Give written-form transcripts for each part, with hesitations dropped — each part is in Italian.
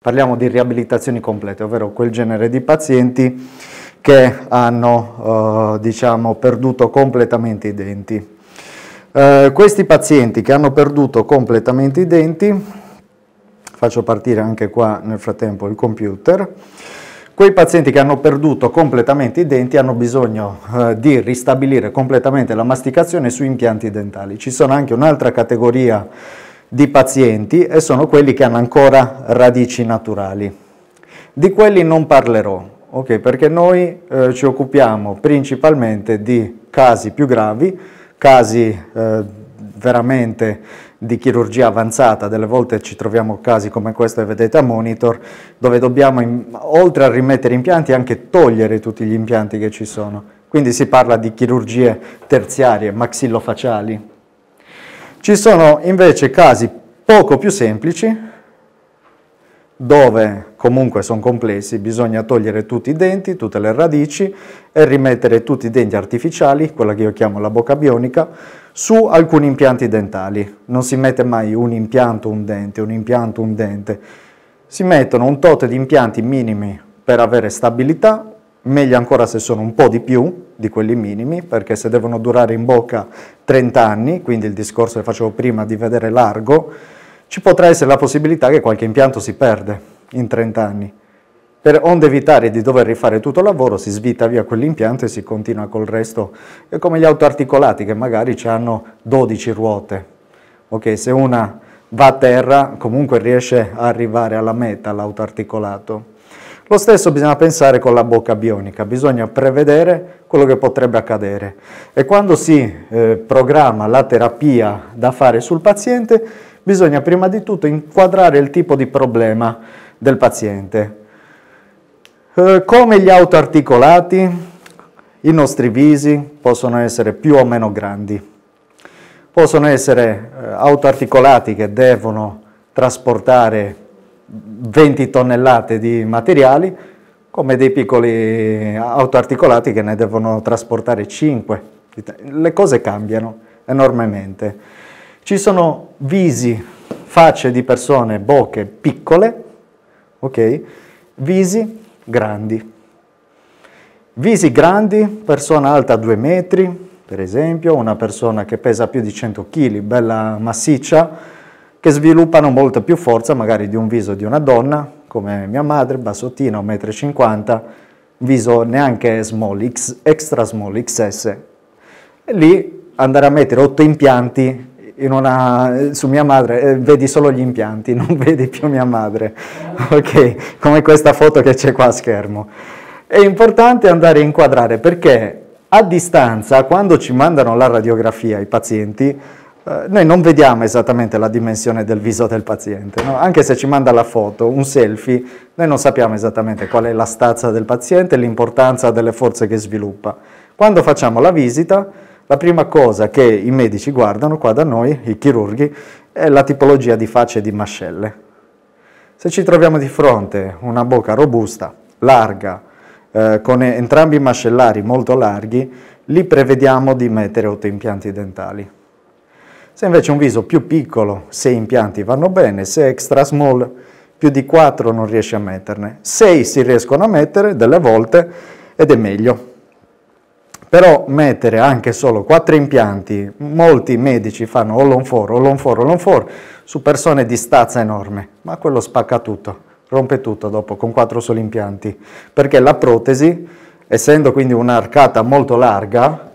Parliamo di riabilitazioni complete, ovvero quel genere di pazienti che hanno diciamo, perduto completamente i denti. Questi pazienti che hanno perduto completamente i denti, faccio partire anche qua nel frattempo il computer, quei pazienti che hanno perduto completamente i denti hanno bisogno di ristabilire completamente la masticazione su impianti dentali. Ci sono anche un'altra categoria di pazienti e sono quelli che hanno ancora radici naturali. Di quelli non parlerò, okay, perché noi ci occupiamo principalmente di casi più gravi, casi veramente di chirurgia avanzata. Delle volte ci troviamo casi come questo che vedete a monitor, dove dobbiamo, oltre a rimettere impianti, anche togliere tutti gli impianti che ci sono. Quindi si parla di chirurgie terziarie, maxillofaciali. Ci sono invece casi poco più semplici, dove comunque sono complessi, bisogna togliere tutti i denti, tutte le radici e rimettere tutti i denti artificiali, quella che io chiamo la bocca bionica, su alcuni impianti dentali. Non si mette mai un impianto, un dente, un impianto, un dente. Si mettono un tot di impianti minimi per avere stabilità, meglio ancora se sono un po' di più di quelli minimi, perché se devono durare in bocca 30 anni, quindi il discorso che facevo prima di vedere largo, ci potrà essere la possibilità che qualche impianto si perde in 30 anni. Per onde evitare di dover rifare tutto il lavoro, si svita via quell'impianto e si continua col resto. È come gli autoarticolati che magari hanno 12 ruote. Ok, se una va a terra, comunque riesce a arrivare alla meta l'autoarticolato. Lo stesso bisogna pensare con la bocca bionica, bisogna prevedere quello che potrebbe accadere. E quando si programma la terapia da fare sul paziente, bisogna prima di tutto inquadrare il tipo di problema del paziente. Come gli autoarticolati, i nostri visi possono essere più o meno grandi. Possono essere autoarticolati che devono trasportare 20 tonnellate di materiali, come dei piccoli autoarticolati che ne devono trasportare 5. Le cose cambiano enormemente. Ci sono visi, facce di persone, bocche piccole, ok? Visi grandi. Visi grandi, persona alta 2 metri, per esempio, una persona che pesa più di 100 kg, bella massiccia, che sviluppano molta più forza magari di un viso di una donna, come mia madre, bassottina, 1,50 m, viso neanche small, extra small, XS. E lì andare a mettere 8 impianti su mia madre, vedi solo gli impianti, non vedi più mia madre, ok? Come questa foto che c'è qua a schermo. È importante andare a inquadrare perché a distanza, quando ci mandano la radiografia i pazienti, noi non vediamo esattamente la dimensione del viso del paziente, no? Anche se ci manda la foto, un selfie, noi non sappiamo esattamente qual è la stazza del paziente e l'importanza delle forze che sviluppa. Quando facciamo la visita, la prima cosa che i medici guardano qua da noi, i chirurghi, è la tipologia di facce e di mascelle. Se ci troviamo di fronte una bocca robusta, larga, con entrambi i mascellari molto larghi, lì prevediamo di mettere 8 impianti dentali. Se invece un viso più piccolo, 6 impianti vanno bene, se extra small, più di 4 non riesce a metterne. 6 si riescono a mettere delle volte ed è meglio. Però mettere anche solo 4 impianti, molti medici fanno all on 4, all on 4, all on 4, su persone di stazza enorme, ma quello spacca tutto, rompe tutto dopo con 4 soli impianti, perché la protesi, essendo quindi un'arcata molto larga,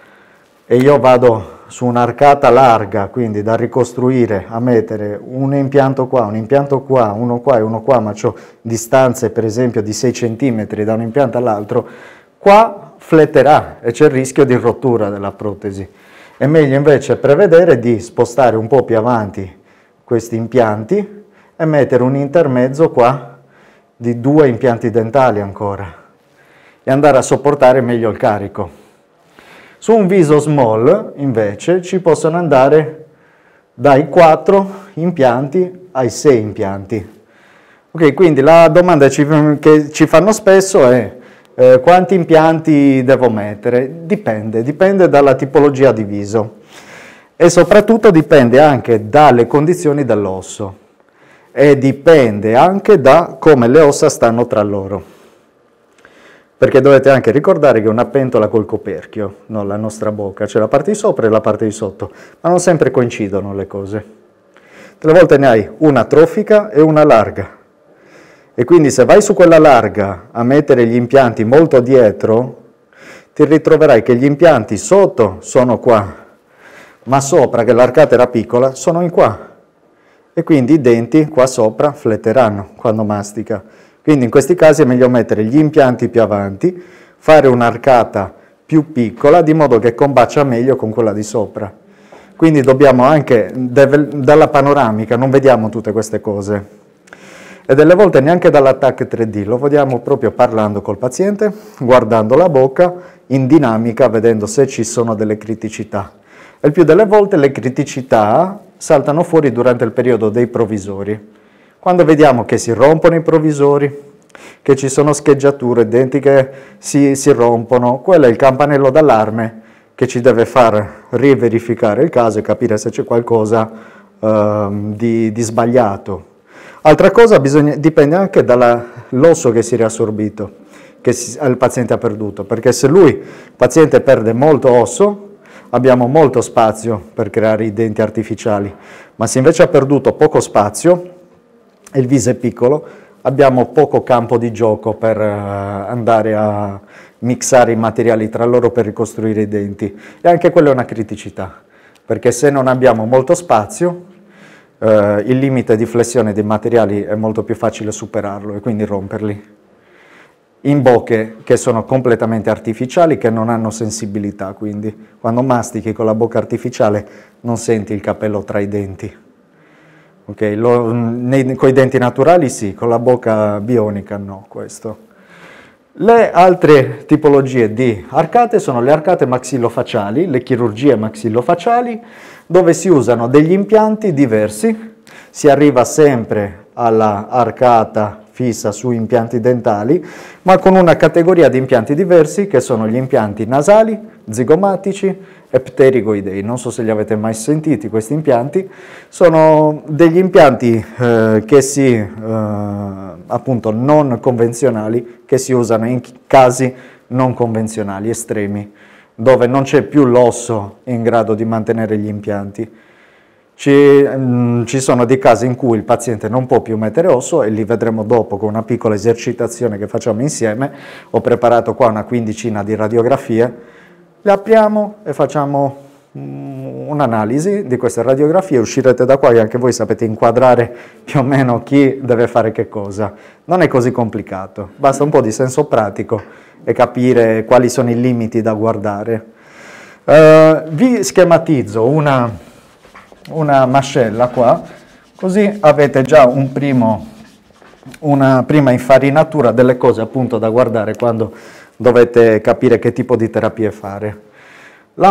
e io vado su un'arcata larga, quindi da ricostruire, a mettere un impianto qua, uno qua e uno qua, ma ho distanze per esempio di 6 cm da un impianto all'altro, qua fletterà e c'è il rischio di rottura della protesi. È meglio invece prevedere di spostare un po' più avanti questi impianti e mettere un intermezzo qua di 2 impianti dentali ancora e andare a sopportare meglio il carico. Su un viso small invece ci possono andare dai 4 impianti ai 6 impianti. Ok, quindi la domanda che ci fanno spesso è quanti impianti devo mettere? Dipende dalla tipologia di viso e soprattutto dipende anche dalle condizioni dell'osso. e dipende anche da come le ossa stanno tra loro. Perché dovete anche ricordare che è una pentola col coperchio, no? La nostra bocca, c'è la parte di sopra e la parte di sotto, ma non sempre coincidono le cose. Delle volte ne hai una trofica e una larga. E quindi se vai su quella larga a mettere gli impianti molto dietro, ti ritroverai che gli impianti sotto sono qua, ma sopra, che l'arcata era piccola, sono in qua. E quindi i denti qua sopra fletteranno quando mastica. Quindi in questi casi è meglio mettere gli impianti più avanti, fare un'arcata più piccola, di modo che combacia meglio con quella di sopra. Quindi dobbiamo anche, dalla panoramica, non vediamo tutte queste cose. E delle volte neanche dall'attacco 3D, lo vediamo proprio parlando col paziente, guardando la bocca, in dinamica, vedendo se ci sono delle criticità. E il più delle volte le criticità saltano fuori durante il periodo dei provvisori. Quando vediamo che si rompono i provvisori, che ci sono scheggiature, denti che si rompono, quello è il campanello d'allarme che ci deve far riverificare il caso e capire se c'è qualcosa di sbagliato. Altra cosa dipende anche dall'osso che si è riassorbito, che il paziente ha perduto, perché se il paziente perde molto osso, abbiamo molto spazio per creare i denti artificiali, ma se invece ha perduto poco spazio e il viso è piccolo, abbiamo poco campo di gioco per andare a mixare i materiali tra loro per ricostruire i denti. E anche quella è una criticità, perché se non abbiamo molto spazio, il limite di flessione dei materiali è molto più facile superarlo e quindi romperli. In bocche che sono completamente artificiali, che non hanno sensibilità, quindi quando mastichi con la bocca artificiale non senti il capello tra i denti. Okay? Con i denti naturali sì, con la bocca bionica no, questo. Le altre tipologie di arcate sono le arcate maxillofacciali, le chirurgie maxillofacciali, dove si usano degli impianti diversi, si arriva sempre alla arcata fissa su impianti dentali, ma con una categoria di impianti diversi che sono gli impianti nasali, zigomatici e pterigoidei. Non so se li avete mai sentiti questi impianti, sono degli impianti appunto non convenzionali, che si usano in casi non convenzionali, estremi, dove non c'è più l'osso in grado di mantenere gli impianti. Ci sono dei casi in cui il paziente non può più mettere osso e li vedremo dopo con una piccola esercitazione che facciamo insieme. Ho preparato qua una quindicina di radiografie, le apriamo e facciamo un'analisi di queste radiografie, uscirete da qua e anche voi sapete inquadrare più o meno chi deve fare che cosa. Non è così complicato, basta un po' di senso pratico e capire quali sono i limiti da guardare. Vi schematizzo una mascella qua, così avete già una prima infarinatura delle cose appunto da guardare quando dovete capire che tipo di terapie fare. La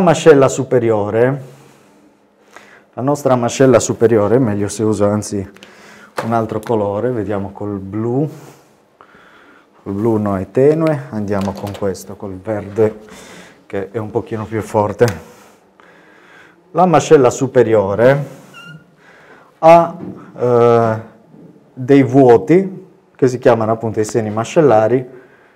nostra mascella superiore, meglio se uso anzi un altro colore, vediamo col blu no è tenue, andiamo con questo, col verde che è un pochino più forte. La mascella superiore ha dei vuoti che si chiamano appunto i seni mascellari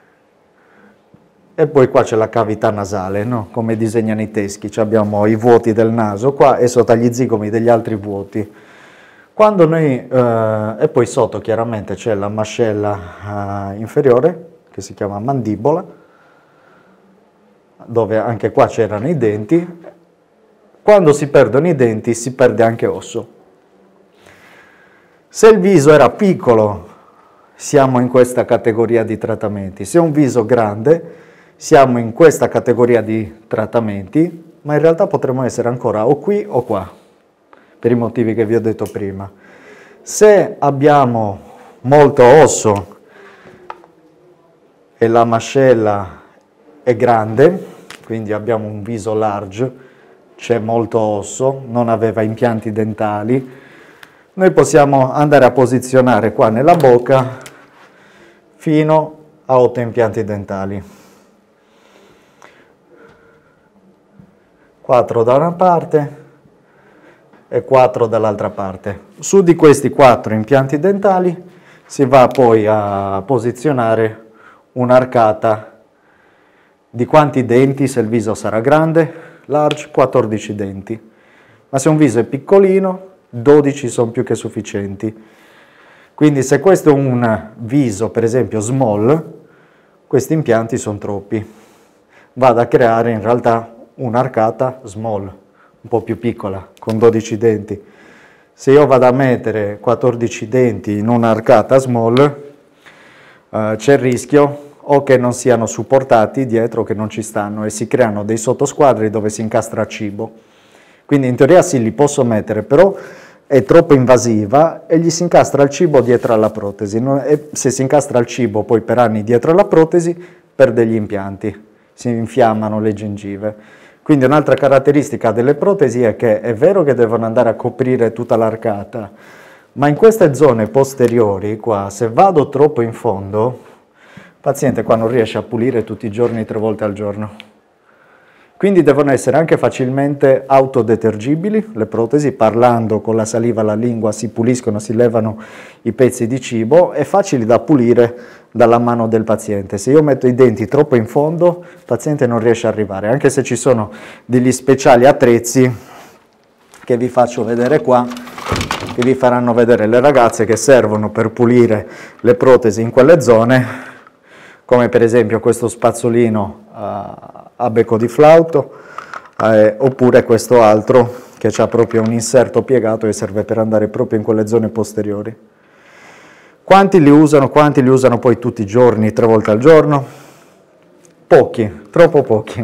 e poi qua c'è la cavità nasale, no? Come disegnano i teschi, abbiamo i vuoti del naso qua e sotto agli zigomi degli altri vuoti. Quando noi, e poi sotto chiaramente c'è la mascella inferiore che si chiama mandibola, dove anche qua c'erano i denti. Quando si perdono i denti si perde anche osso. Se il viso era piccolo siamo in questa categoria di trattamenti, se è un viso grande siamo in questa categoria di trattamenti, ma in realtà potremmo essere ancora o qui o qua, per i motivi che vi ho detto prima. Se abbiamo molto osso e la mascella è grande, quindi abbiamo un viso large, c'è molto osso, non aveva impianti dentali, noi possiamo andare a posizionare qua nella bocca fino a 8 impianti dentali. 4 da una parte, e 4 dall'altra parte. Su di questi 4 impianti dentali si va poi a posizionare un'arcata di quanti denti, se il viso sarà grande, large, 14 denti. Ma se un viso è piccolino, 12 sono più che sufficienti. Quindi se questo è un viso, per esempio, small, questi impianti sono troppi. Vado a creare in realtà un'arcata small, un po' più piccola, con 12 denti. Se io vado a mettere 14 denti in un'arcata small, c'è il rischio o che non siano supportati dietro o che non ci stanno e si creano dei sottosquadri dove si incastra cibo. Quindi in teoria sì, li posso mettere, però è troppo invasiva e gli si incastra il cibo dietro alla protesi. E se si incastra il cibo poi per anni dietro alla protesi, perde gli impianti, si infiammano le gengive. Quindi un'altra caratteristica delle protesi è che è vero che devono andare a coprire tutta l'arcata, ma in queste zone posteriori qua, se vado troppo in fondo, il paziente qua non riesce a pulire tutti i giorni 3 volte al giorno. Quindi devono essere anche facilmente autodetergibili, le protesi, parlando con la saliva alla lingua si puliscono, si levano i pezzi di cibo e facili da pulire dalla mano del paziente. Se io metto i denti troppo in fondo, il paziente non riesce a arrivare, anche se ci sono degli speciali attrezzi che vi faccio vedere qua, che vi faranno vedere le ragazze che servono per pulire le protesi in quelle zone, come per esempio questo spazzolino a becco di flauto, oppure questo altro che ha proprio un inserto piegato e serve per andare proprio in quelle zone posteriori. Quanti li usano? Quanti li usano poi tutti i giorni, 3 volte al giorno? Pochi, troppo pochi.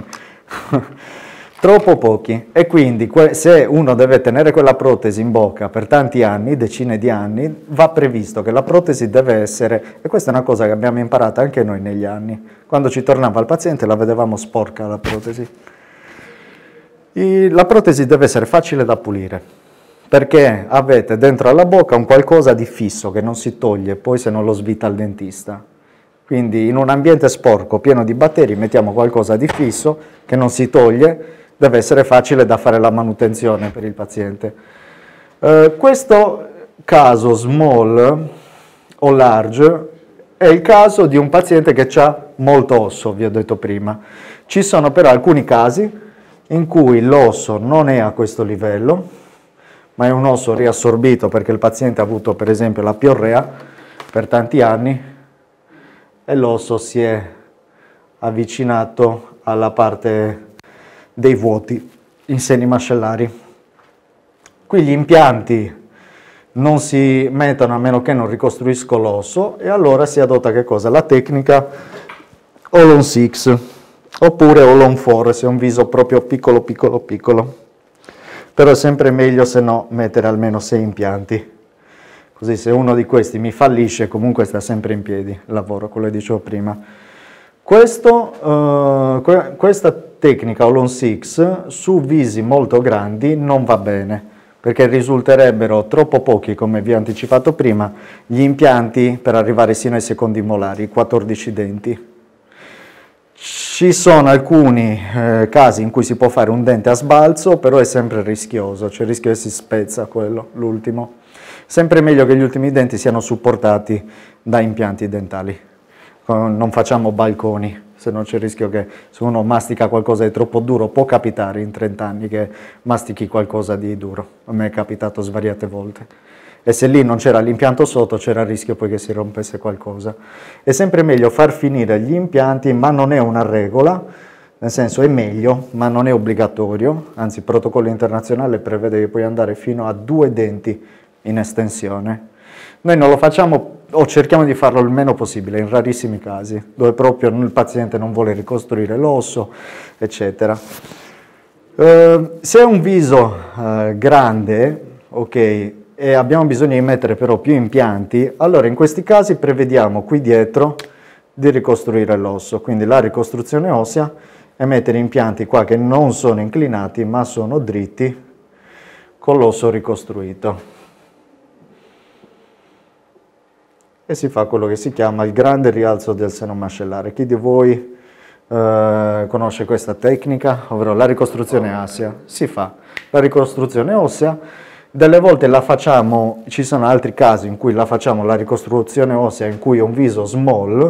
Troppo pochi. E quindi se uno deve tenere quella protesi in bocca per tanti anni, decine di anni, va previsto che la protesi deve essere, e questa è una cosa che abbiamo imparato anche noi negli anni, quando ci tornava il paziente la vedevamo sporca la protesi. La protesi deve essere facile da pulire, perché avete dentro alla bocca un qualcosa di fisso che non si toglie poi se non lo svita il dentista. Quindi in un ambiente sporco, pieno di batteri, mettiamo qualcosa di fisso che non si toglie, deve essere facile da fare la manutenzione per il paziente. Questo caso small o large è il caso di un paziente che ha molto osso, vi ho detto prima. Ci sono però alcuni casi in cui l'osso non è a questo livello, ma è un osso riassorbito perché il paziente ha avuto per esempio la piorrea per tanti anni e l'osso si è avvicinato alla parte dei vuoti in seni mascellari. Qui gli impianti non si mettono a meno che non ricostruisco l'osso e allora si adotta che cosa? La tecnica All on 6 oppure All on 4 se è un viso proprio piccolo piccolo piccolo. Però è sempre meglio se no mettere almeno 6 impianti. Così se uno di questi mi fallisce comunque sta sempre in piedi il lavoro, quello che dicevo prima. Questa tecnica All on 6 su visi molto grandi non va bene, perché risulterebbero troppo pochi, come vi ho anticipato prima, gli impianti per arrivare sino ai secondi molari, 14 denti. Ci sono alcuni casi in cui si può fare un dente a sbalzo, però è sempre rischioso, c'è il rischio che si spezza quello, l'ultimo. Sempre meglio che gli ultimi denti siano supportati da impianti dentali. Non facciamo balconi, se no c'è il rischio che se uno mastica qualcosa di troppo duro, può capitare in 30 anni che mastichi qualcosa di duro, a me è capitato svariate volte. E se lì non c'era l'impianto sotto c'era il rischio poi che si rompesse qualcosa. È sempre meglio far finire gli impianti, ma non è una regola, nel senso è meglio, ma non è obbligatorio, anzi il protocollo internazionale prevede che puoi andare fino a 2 denti in estensione. Noi non lo facciamo o cerchiamo di farlo il meno possibile, in rarissimi casi, dove proprio il paziente non vuole ricostruire l'osso, eccetera. Se è un viso grande, ok, e abbiamo bisogno di mettere però più impianti, allora in questi casi prevediamo qui dietro di ricostruire l'osso, quindi la ricostruzione ossea e mettere impianti qua che non sono inclinati ma sono dritti con l'osso ricostruito. E si fa quello che si chiama il grande rialzo del seno mascellare. Chi di voi conosce questa tecnica, ovvero la ricostruzione ossea? Si fa la ricostruzione ossea Delle volte la facciamo, ci sono altri casi in cui la facciamo la ricostruzione ossea in cui è un viso small,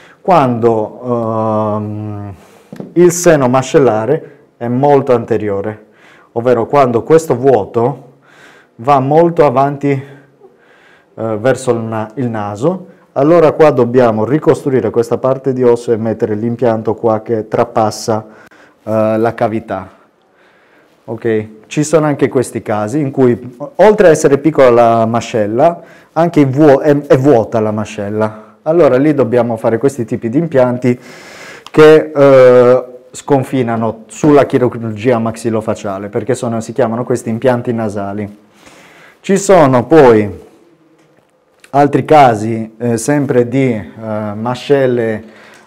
quando il seno mascellare è molto anteriore, ovvero quando questo vuoto va molto avanti verso il naso, allora qua dobbiamo ricostruire questa parte di osso e mettere l'impianto qua che trapassa la cavità. Ok, ci sono anche questi casi in cui, oltre a essere piccola la mascella, anche è vuota la mascella. Allora lì dobbiamo fare questi tipi di impianti che sconfinano sulla chirurgia maxillofacciale, perché si chiamano questi impianti nasali. Ci sono poi altri casi, sempre di mascelle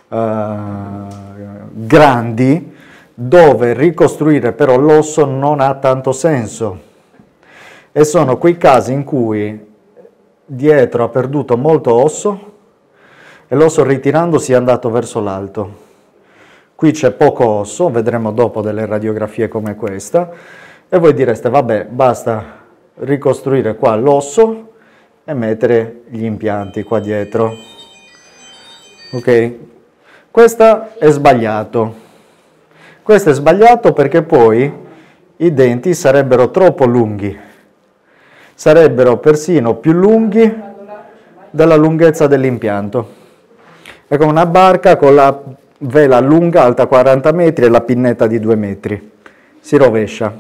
grandi, dove ricostruire però l'osso non ha tanto senso, e sono quei casi in cui dietro ha perduto molto osso e l'osso ritirandosi è andato verso l'alto. Qui c'è poco osso, vedremo dopo delle radiografie come questa, e voi direste vabbè, basta ricostruire qua l'osso e mettere gli impianti qua dietro. Ok, questo è sbagliato. Questo è sbagliato perché poi i denti sarebbero troppo lunghi, sarebbero persino più lunghi della lunghezza dell'impianto. È come una barca con la vela lunga, alta 40 metri e la pinnetta di 2 metri. Si rovescia.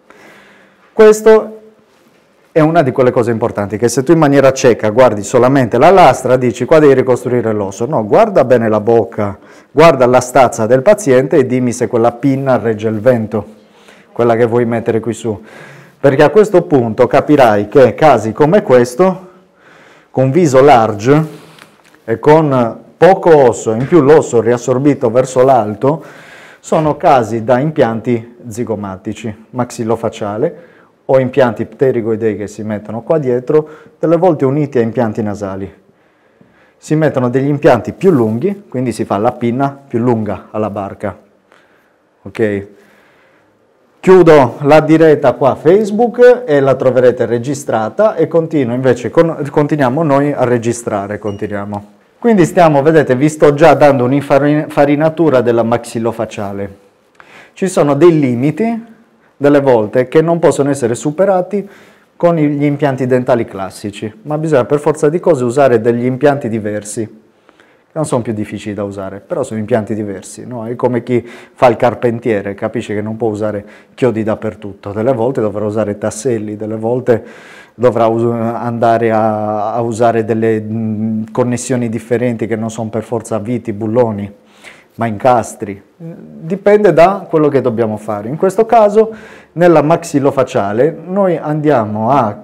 Questo è una di quelle cose importanti, che se tu in maniera cieca guardi solamente la lastra, dici qua devi ricostruire l'osso. No, guarda bene la bocca, guarda la stazza del paziente e dimmi se quella pinna regge il vento, quella che vuoi mettere qui su. Perché a questo punto capirai che casi come questo, con viso large e con poco osso, in più l'osso riassorbito verso l'alto, sono casi da impianti zigomatici, maxillofacciale, o impianti pterigoidei che si mettono qua dietro, delle volte uniti a impianti nasali. Si mettono degli impianti più lunghi, quindi si fa la pinna più lunga alla barca. Ok? Chiudo la diretta qua a Facebook e la troverete registrata e continuiamo noi a registrare, continuiamo. Quindi vedete, vi sto già dando un'infarinatura della maxillofacciale. Ci sono dei limiti, delle volte, che non possono essere superati con gli impianti dentali classici, ma bisogna per forza di cose usare degli impianti diversi, che non sono più difficili da usare, però sono impianti diversi, no? È come chi fa il carpentiere, capisce che non può usare chiodi dappertutto, delle volte dovrà usare tasselli, delle volte dovrà andare a usare delle connessioni differenti che non sono per forza viti, bulloni, ma incastri. Dipende da quello che dobbiamo fare. In questo caso, nella maxillofacciale, noi andiamo a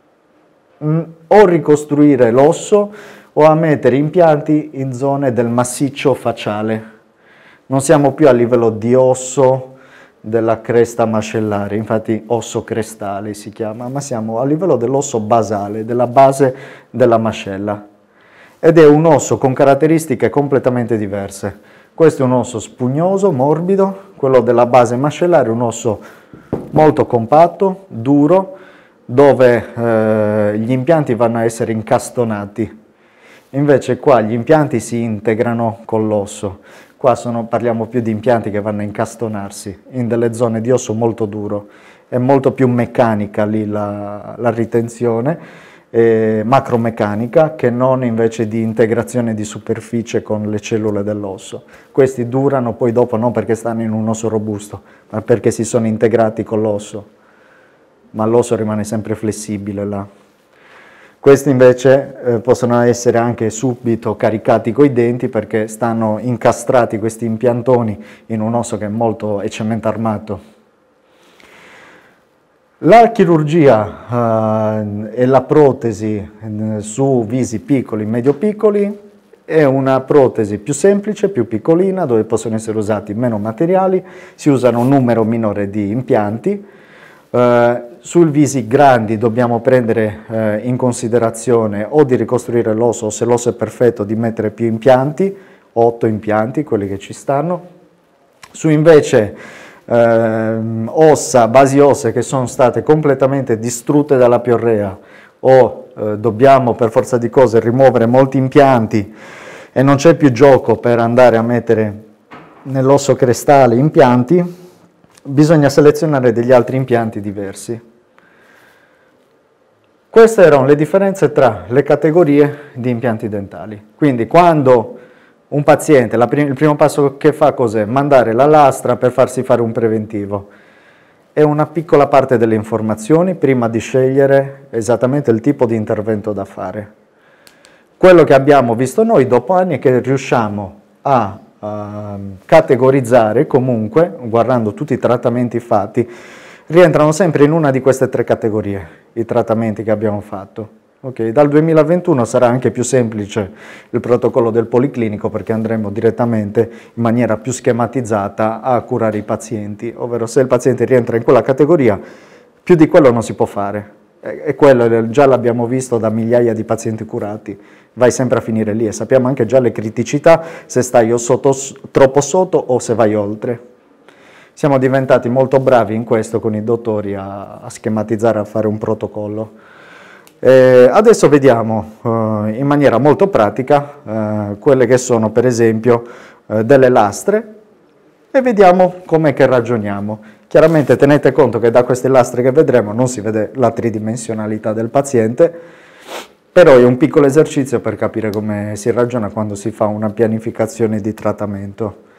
o ricostruire l'osso o a mettere impianti in zone del massiccio facciale. Non siamo più a livello di osso della cresta mascellare, infatti osso crestale si chiama, ma siamo a livello dell'osso basale, della base della mascella. Ed è un osso con caratteristiche completamente diverse. Questo è un osso spugnoso, morbido, quello della base mascellare è un osso molto compatto, duro, dove gli impianti vanno a essere incastonati. Invece qua gli impianti si integrano con l'osso. Qua parliamo più di impianti che vanno a incastonarsi in delle zone di osso molto duro. È molto più meccanica lì la ritenzione, macromeccanica, che non invece di integrazione di superficie con le cellule dell'osso. Questi durano poi dopo non perché stanno in un osso robusto, ma perché si sono integrati con l'osso, ma l'osso rimane sempre flessibile là. Questi invece possono essere anche subito caricati coi denti perché stanno incastrati questi impiantoni in un osso che è cemento armato. La chirurgia e la protesi su visi piccoli, medio-piccoli, è una protesi più semplice, più piccolina, dove possono essere usati meno materiali, si usano un numero minore di impianti. Sul visi grandi dobbiamo prendere in considerazione o di ricostruire l'osso, o se l'osso è perfetto di mettere più impianti, 8 impianti, quelli che ci stanno. Su invece ossa, basi ossee che sono state completamente distrutte dalla piorrea o dobbiamo per forza di cose rimuovere molti impianti e non c'è più gioco per andare a mettere nell'osso crestale impianti, bisogna selezionare degli altri impianti diversi. Queste erano le differenze tra le categorie di impianti dentali. Quindi quando un paziente, il primo passo che fa cos'è? Mandare la lastra per farsi fare un preventivo. È una piccola parte delle informazioni prima di scegliere esattamente il tipo di intervento da fare. Quello che abbiamo visto noi dopo anni è che riusciamo a categorizzare comunque, guardando tutti i trattamenti fatti, rientrano sempre in una di queste tre categorie, i trattamenti che abbiamo fatto. Okay, dal 2021 sarà anche più semplice il protocollo del policlinico perché andremo direttamente in maniera più schematizzata a curare i pazienti, ovvero se il paziente rientra in quella categoria, più di quello non si può fare. E quello già l'abbiamo visto da migliaia di pazienti curati, vai sempre a finire lì e sappiamo anche già le criticità se stai troppo sotto o se vai oltre. Siamo diventati molto bravi in questo con i dottori a schematizzare, a fare un protocollo. Adesso vediamo in maniera molto pratica quelle che sono per esempio delle lastre e vediamo com'è che ragioniamo. Chiaramente tenete conto che da queste lastre che vedremo non si vede la tridimensionalità del paziente, però è un piccolo esercizio per capire come si ragiona quando si fa una pianificazione di trattamento.